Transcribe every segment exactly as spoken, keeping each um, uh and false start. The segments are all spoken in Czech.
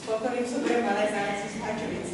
folklorním souborem Malé Zálesí z Hačovic.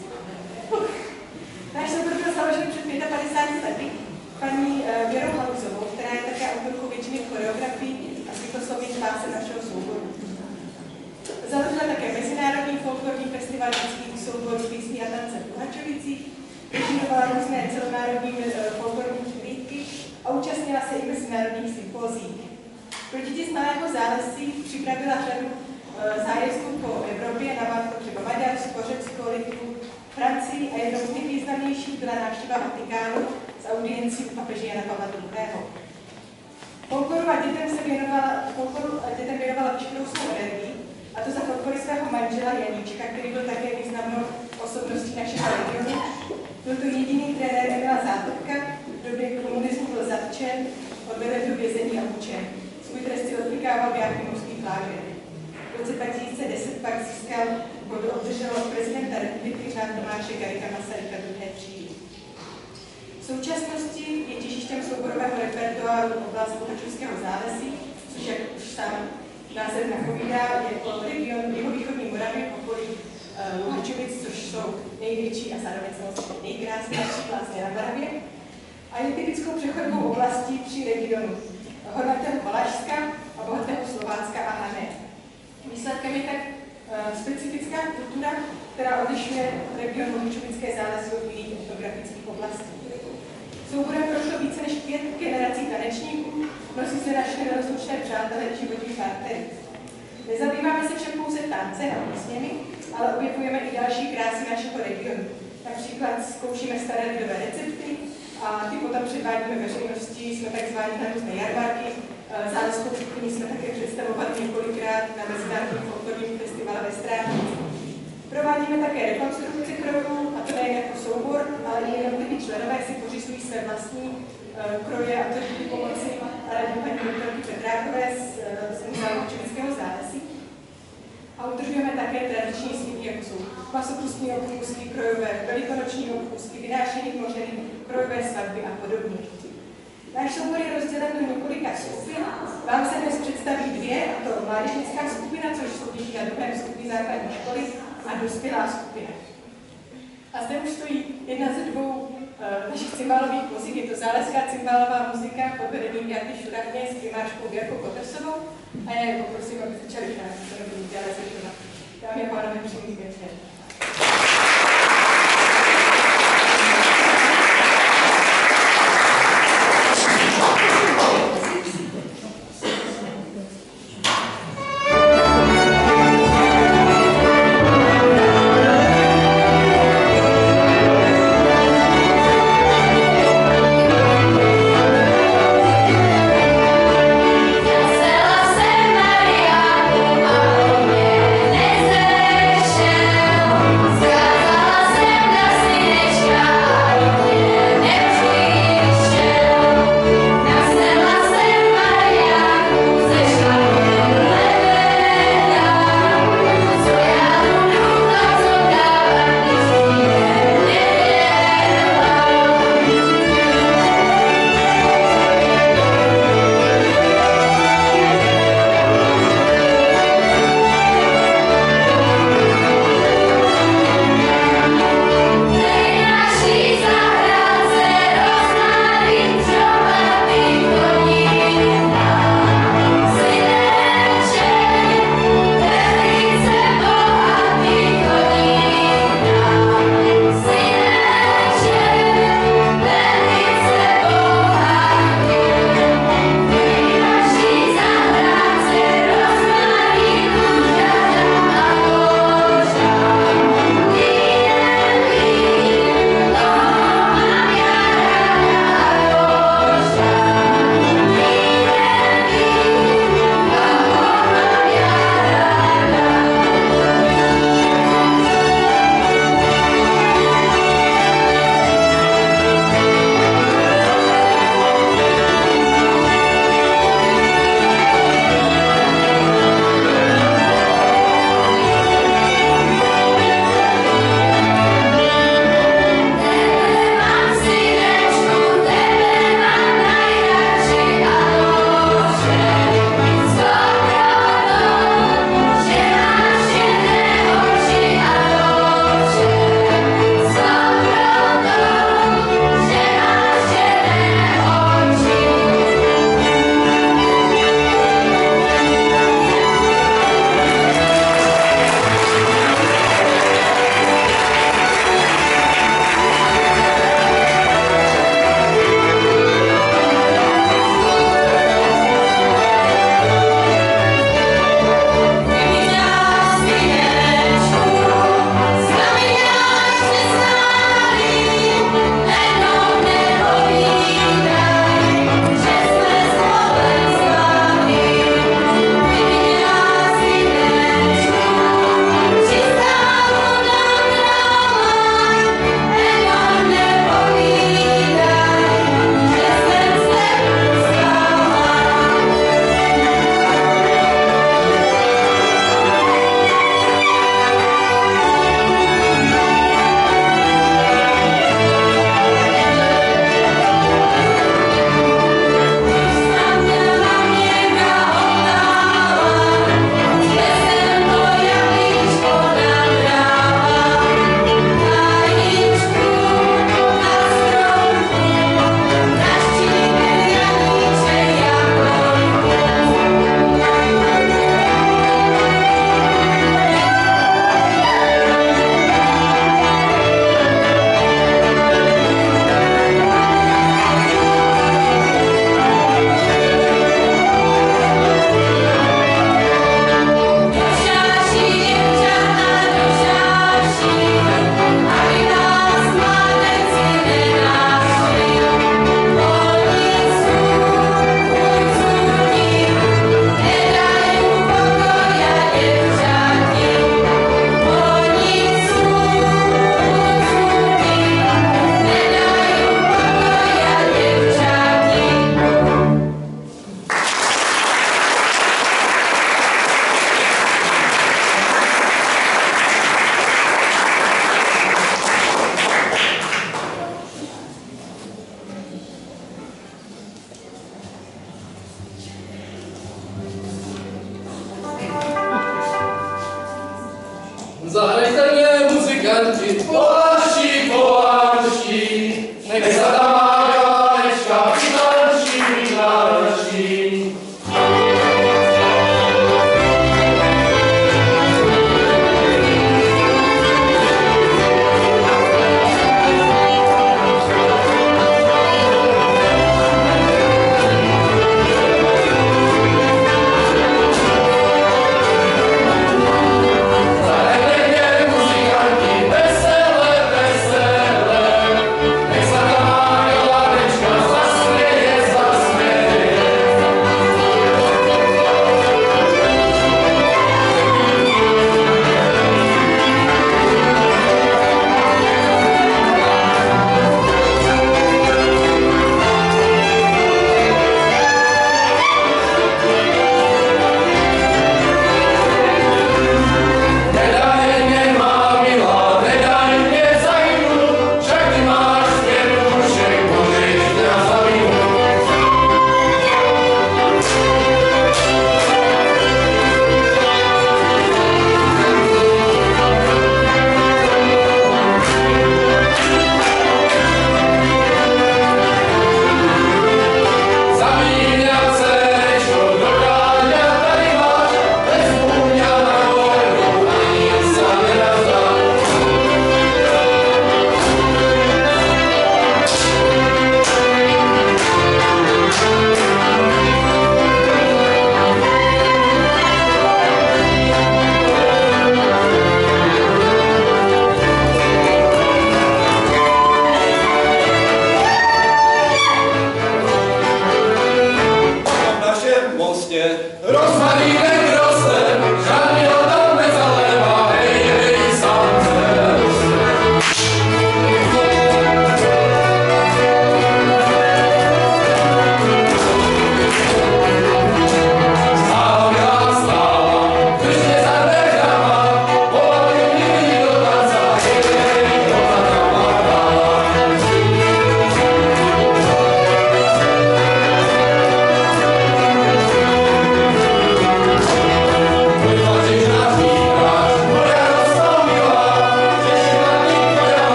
Náš soubor byl založen před padesáti pěti lety paní Věrou Haluzovou, která je také autorkou většiny choreografií a světoslovných básem našeho souboru. Založila také Mezinárodní folklorní festival dětských souborů písní a tance v Hačovicích, režírovala různé celonárodní folklorní přehlídky a účastnila se i mezinárodních sympózií. Pro děti z Malého Zálesí připravila řadu zájezdů po Evropě, na třeba Maďarsko, Řecko, Litvu, Francii a jednou z nejvýznamnějších byla návštěva Vatikánu s audiencí u papeže Jana Pavla druhého. Folkloru a dětem se věnovala, folkloru a dětem věnovala veškerou svou energii, a to za podpory svého manžela Janíčka, který byl také významnou osobností našeho regionu. Byl to jediný trenér Emila Zátopka, v době komunismu byl zatčen, odveden do vězení a mučen. Svůj trest si odvykával v Jáchymovských lágrech. V roce dva tisíce deset pak získal, kdo obdržel od prezidenta republiky řád Tomáše Garrigua Masaryka druhé třídy. V současnosti je těžištěm souborového repertoáru oblast Hačovského Zálesí, což, jak už sám název napovídá, je to region jihovýchodní Moravy v okolí uh, Hačovic, což jsou největší a zároveň samozřejmě nejkrásnější vlastně na Moravě. A je typickou přechodovou oblastí tří regionů: hornatého Valašska a bohatého Slovácka a Hané. Výsledkem je tak uh, specifická kultura, která odlišuje region Hačovické Zálesí od jiných etnografických oblastí. Souborem prošlo více než pět generací tanečníků, nosí se naše rozlučné přátelé životní partnery. Nezabýváme se však pouze tance a písněmi, ale objevujeme i další krásy našeho regionu. Například zkoušíme staré lidové recepty a ty potom předvádíme veřejnosti, jsme tak zváni na různé jarmarky, záleskou kuchyni jsme také představovali několikrát na Mezinárodním folklorním festivalu ve Strávnici. Provádíme také rekonstrukce krojů, a to nejen jako soubor, ale i jednotliví členové si pořizují své vlastní uh, kroje, a to díky pomoci radní paní doktorky Petrákové z, z Muzea Hačovického Zálesí. A udržujeme také tradiční zvyky, jako jsou masopustní obchůzky, krojové velikonoční obchůzky, vynášení možný, krojové svatby a podobně. Náš soubor je rozdělen do několika skupin. Vám se dnes představí dvě, a to mládežnická skupina, což jsou děti na druhém stupni základní školy, a dospělá skupina. A zde už stojí jedna ze dvou uh, našich cymbálových muzik, je to záleská cymbálová muzika pod vedením Jardy Šurahně s primářkou Věrkou Kotersovou, a já je poprosím, aby začali hrát, to nebudu dělat zešovat. Dámy a pánové, přímý večer. Sela se Maria, a o mě nezešel. Zahrajte mě, muzikanti,